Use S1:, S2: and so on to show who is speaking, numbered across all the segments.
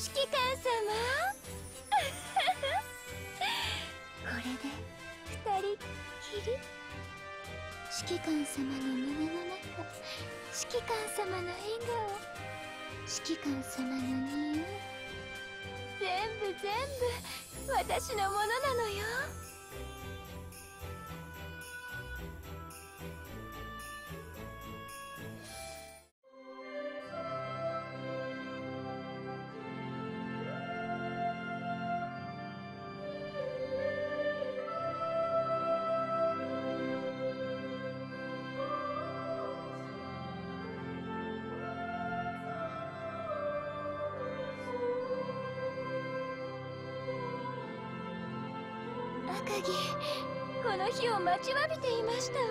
S1: 指揮官様これで二人っきり。指揮官様の胸の中、指揮官様の笑顔、指揮官様の匂い、全部全部私のものなのよ。赤城、この日を待ちわびていましたわ。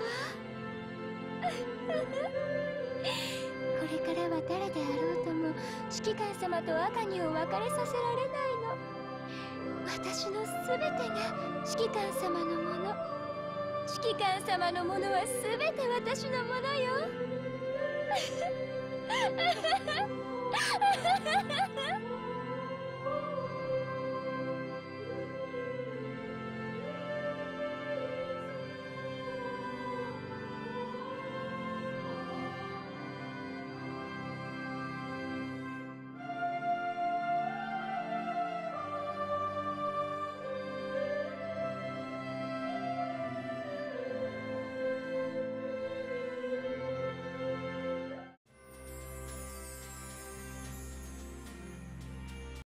S1: これからは誰であろうとも指揮官様と赤城を別れさせられないの。私のすべてが指揮官様のもの。指揮官様のものはすべて私のものよ。